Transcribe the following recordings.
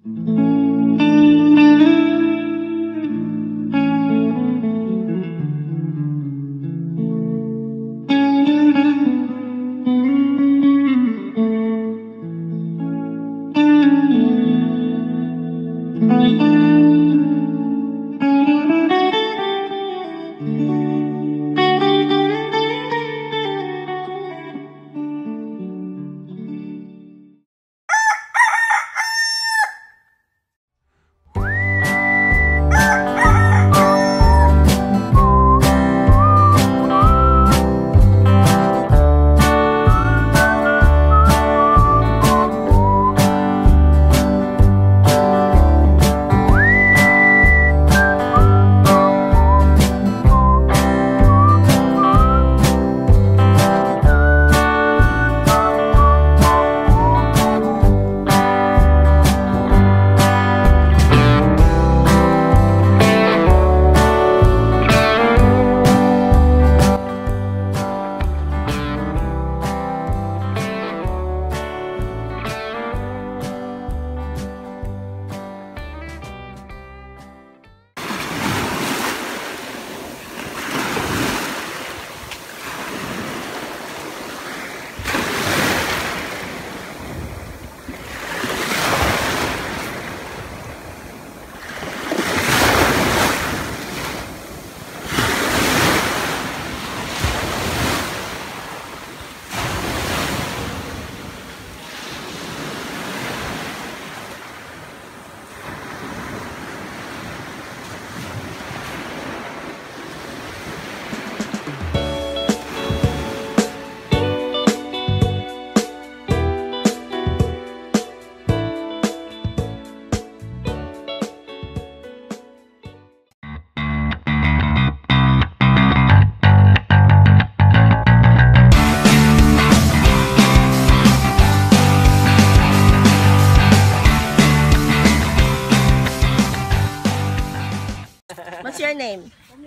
What's your name?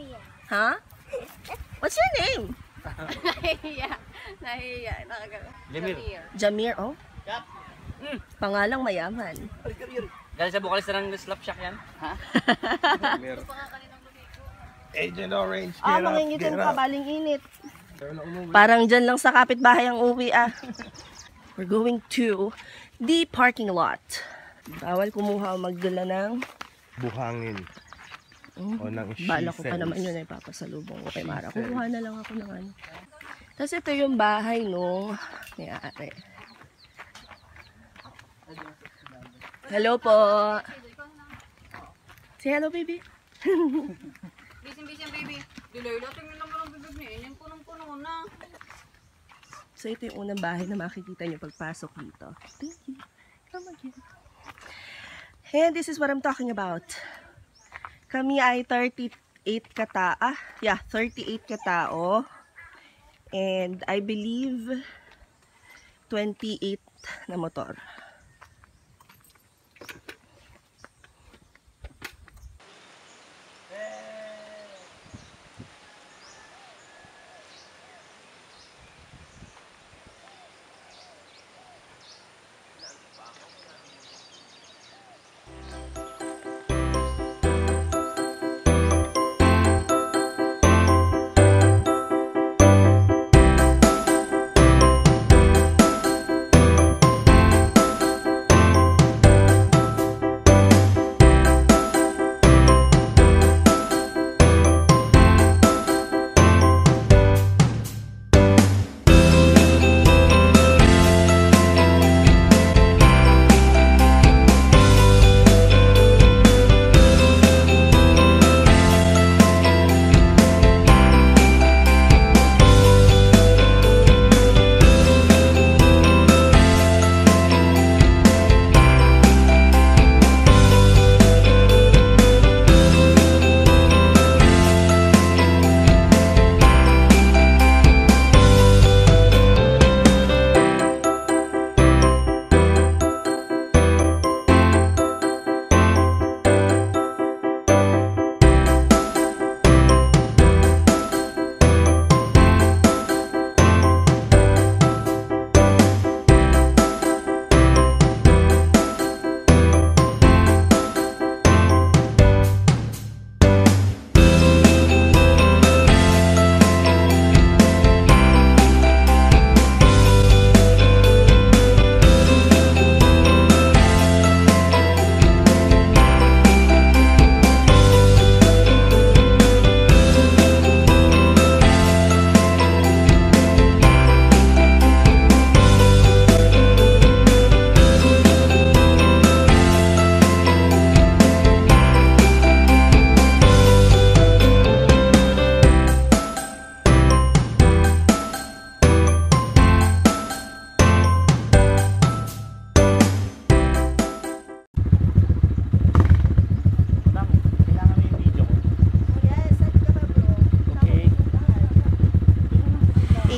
Huh? What's your name? Nahiya. Jamir. Jamir, oh? Pangalang mayaman. Galing sa Bukalis na ng slap shack yan. Ha? Agent Orange, Ah, mangingitin ka, baling init. Parang dyan lang sa kapitbahay ang uwi We're going to the parking lot. Bawal kumuha o magdala ng buhangin. O ng bala ko pa naman yun ay papasalubong ko kay Mara. Kukuha na lang ako ng ano. Tapos ito yung bahay nung may-ari. Hello po. Say hello, baby. Busy ang baby. Dilayla, tingnan naman ang bibig niya. Yung punong-puno na. So ito yung unang bahay na makikita nyo pagpasok dito. Thank you. Come again. And this is what I'm talking about. Kami ay 38 katao. Yeah, 38 katao. And I believe 28 na motor.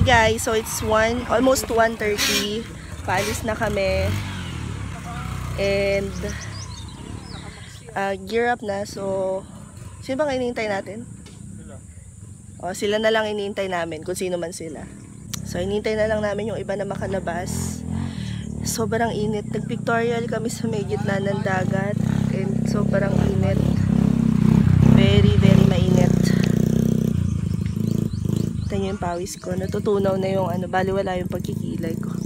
guys, so it's almost 1:30. Paalis na kami. And gear up na. So, sino bang inihintay natin? O, sila na lang inihintay namin, kung sino man sila. So, inihintay na lang namin yung iba na makalabas. Sobrang init. Nag-pictorial kami sa may gitna ng dagat. And sobrang init. Very, very mainit. Ito yung pawis ko. Natutunaw na yung baliwala yung pagkikilay ko.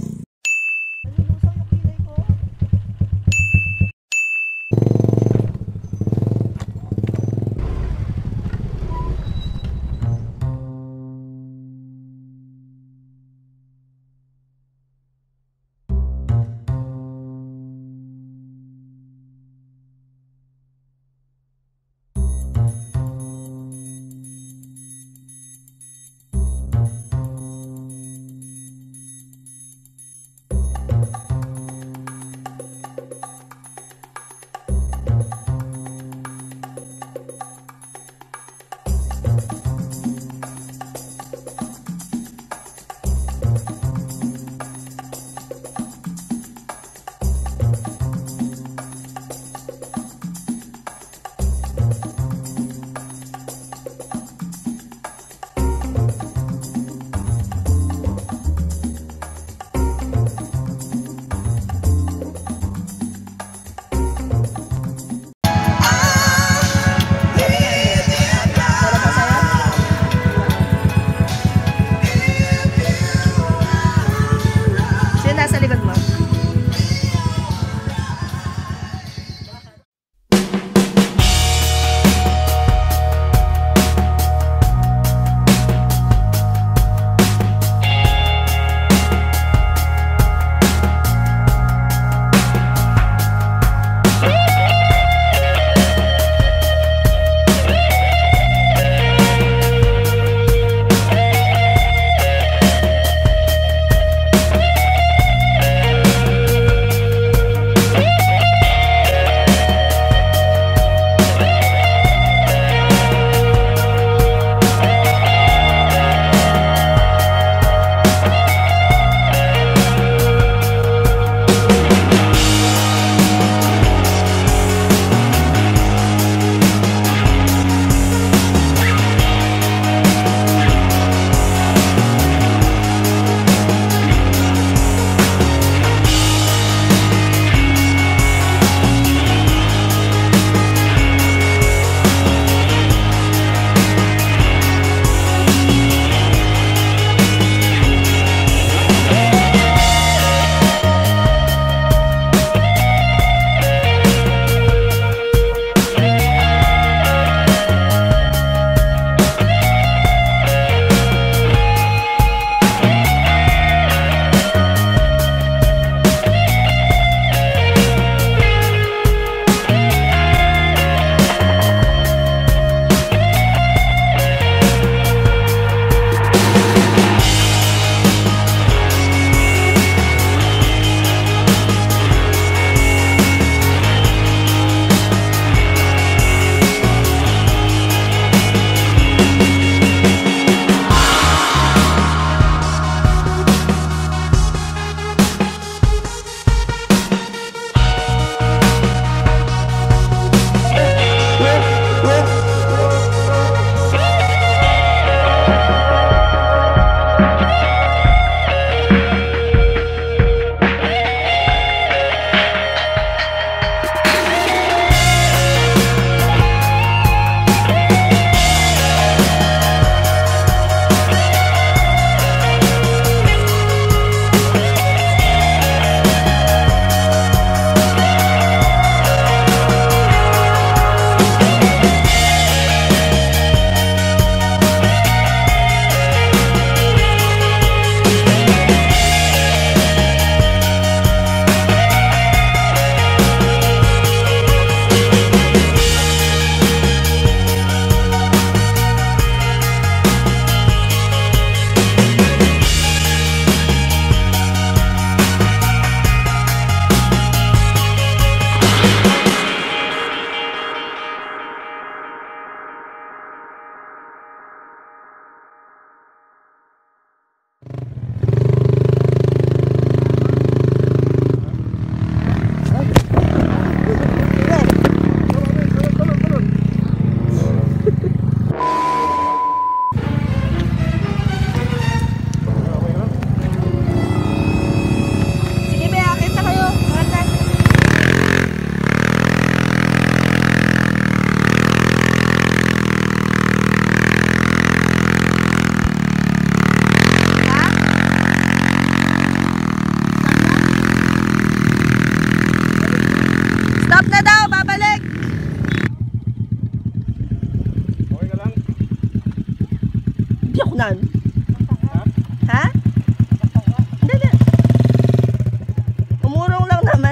Nan? Ha? Hindi, hindi. Umurong lang naman.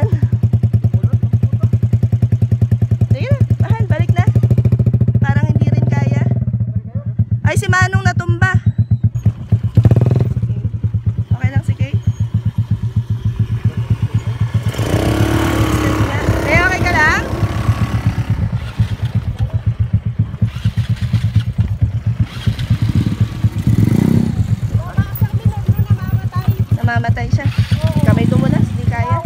Sige na, mahal, balik na. Parang hindi rin kaya. Ay, si Manong natumba. Okay lang si Kay? Kaya okay ka lang? Namamatay siya. Kamay dumulas, hindi kaya.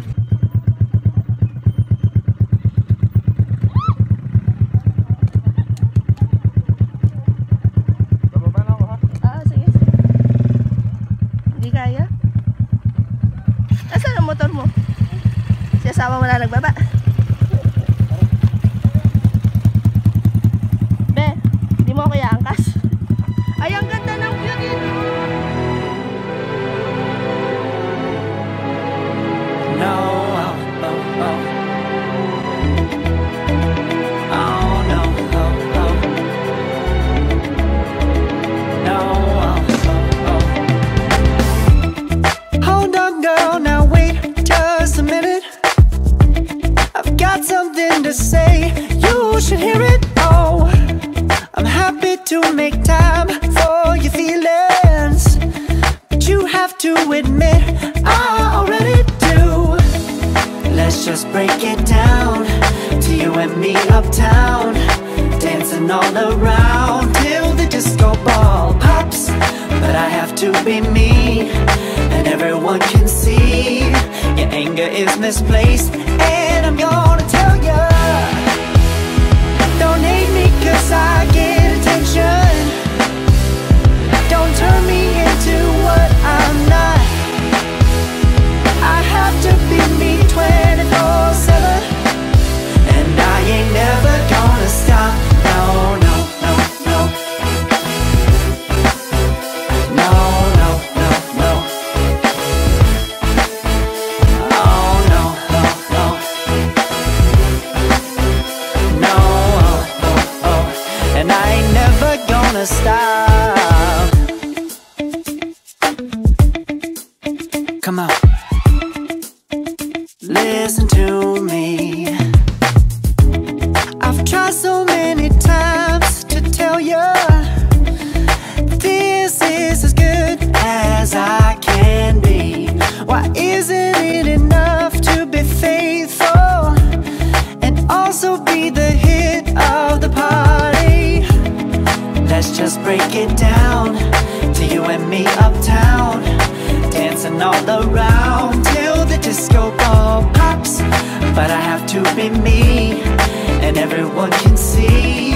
Bababa na ako ha. Sige, sige. Hindi kaya? Nasaan ang motor mo? Si asawa mo na nagbaba. Be, hindi mo kaya angkas? Ay, ang ganda ng view dito. No, oh, oh, oh. Oh, no, oh, oh. No, oh, oh, oh. Hold on, girl, now wait just a minute. I've got something to say, you should hear it. Oh, I'm happy to make time for your feelings, but you have to admit I already do. Let's just break it down to you and me uptown, dancing all around till the disco ball pops. But I have to be me, and everyone can see your anger is misplaced. And I'm gonna tell ya, don't hate me 'cause I get attention. Don't turn me into what I'm not. I have to be me 24/7, and I ain't never gonna stop. No, no, no, no. No, no, no, no. Oh, no, no, no. No, oh, oh, oh. And I ain't never gonna stop. Come on. Listen to me. I've tried so many times to tell you this is as good as I can be. Why isn't it enough to be faithful and also be the hit of the party? Let's just break it down to you and me uptown, dancing all around till the disco ball pops. But I have to be me, and everyone can see